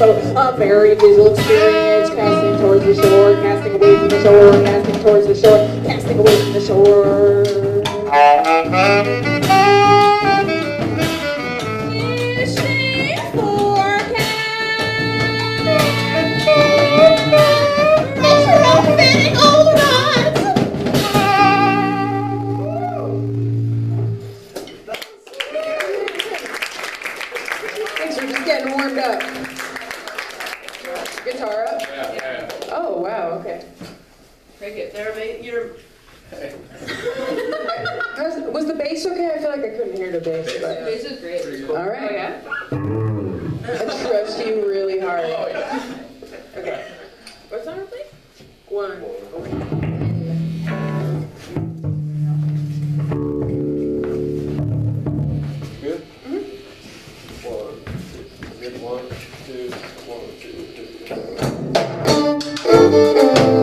So a very visual experience, casting towards the shore, casting away from the shore, casting towards the shore, casting away from the shore. Thanks for just getting warmed up. Guitar up? Yeah. Oh, wow, okay. Cricket, there, mate. You're. Was the bass okay? I feel like I couldn't hear the bass. But... Bass is great. All right. Oh, yeah? I trust you really hard. Oh, yeah. Okay. What song are we playing? One. Good? Mm-hmm. 1, 2. Good. 1, 2, 1, 2, 2.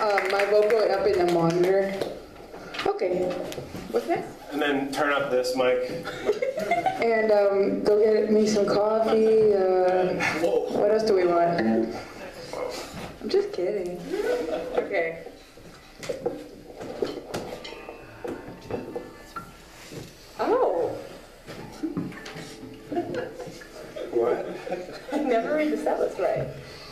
My vocal up in the monitor. Okay. What's next? And then turn up this mic. And go get me some coffee. What else do we want? I'm just kidding. Okay. Oh. What? I never read the set list right.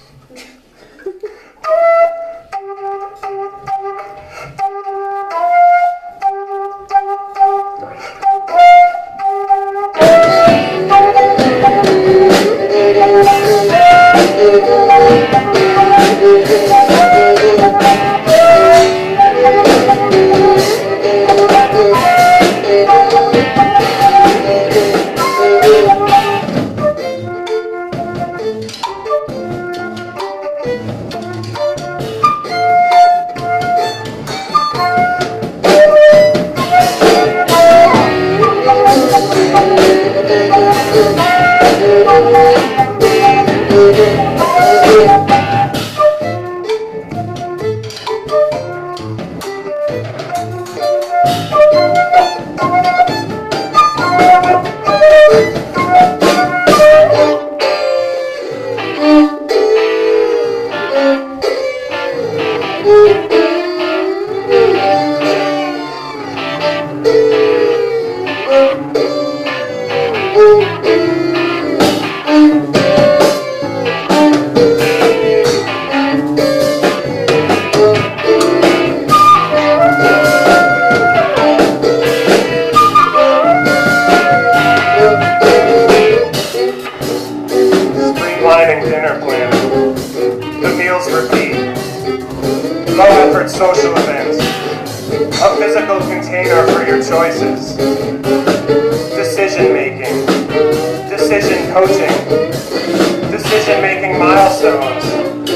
Streamlining dinner planning. The meals repeat. Low effort social events. A physical container for your choices. Decision making. Decision coaching. Decision making milestones.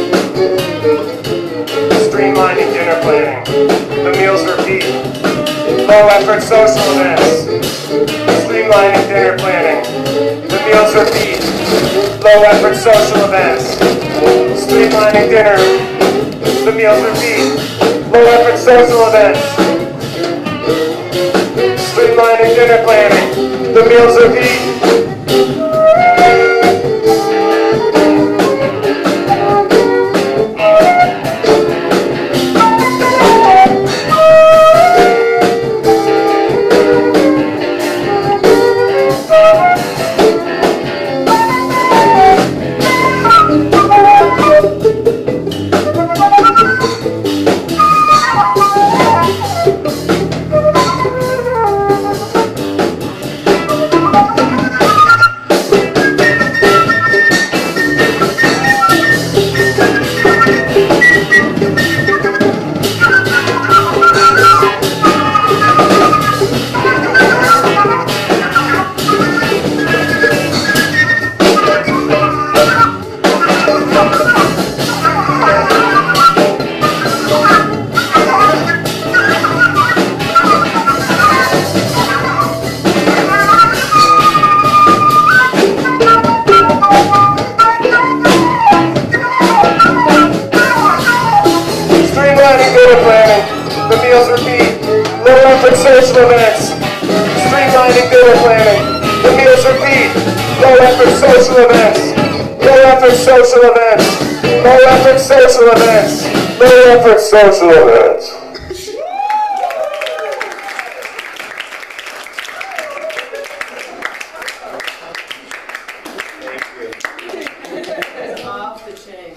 Streamlining dinner planning. The meals repeat. Low effort social events. Streamlining dinner planning. The meals repeat. Low effort social events. Streamlining dinner. The meals repeat. Low effort social events. Streamlining dinner planning. The meals repeat. Social events, streamlining dinner planning, the meals repeat, low effort social events, low effort social events, low effort social events, low effort social events. It's off the chain.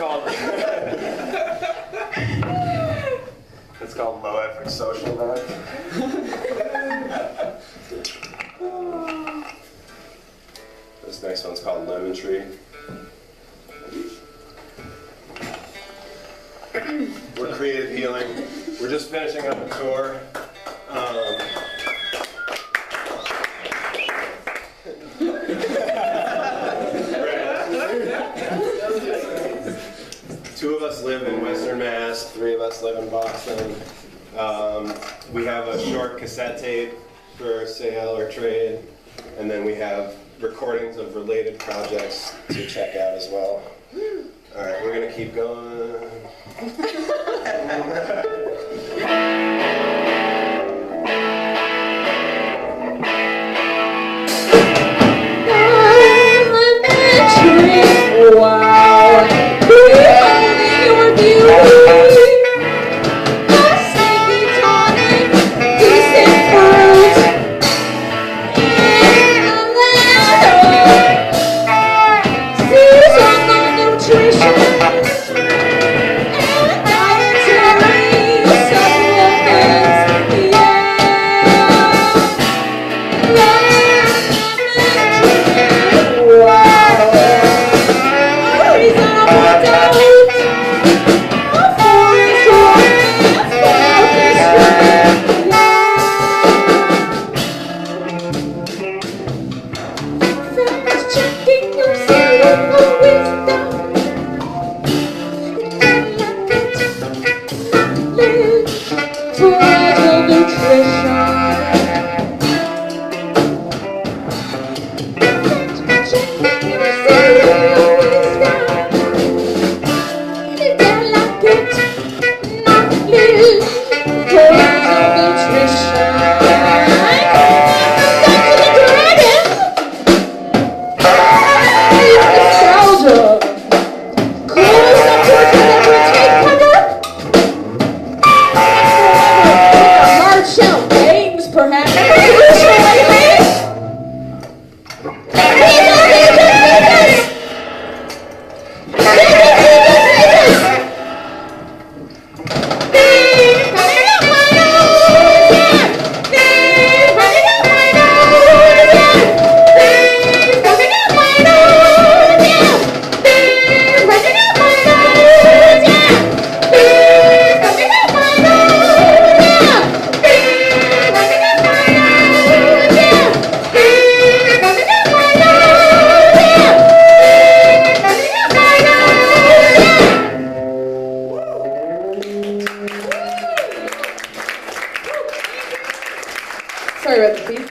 It's called low effort social events. This next one's called Lemon Tree. We're creative healing. We're just finishing up a tour. Two of us live in Western Mass, 3 of us live in Boston. We have a short cassette tape for sale or trade, and then we have recordings of related projects to check out as well. All right, we're gonna keep going. Wow, beholding your beauty, a sneaky tonic, decent fruit, in a land of seasonal nutrition and dietary supplements. Perhaps.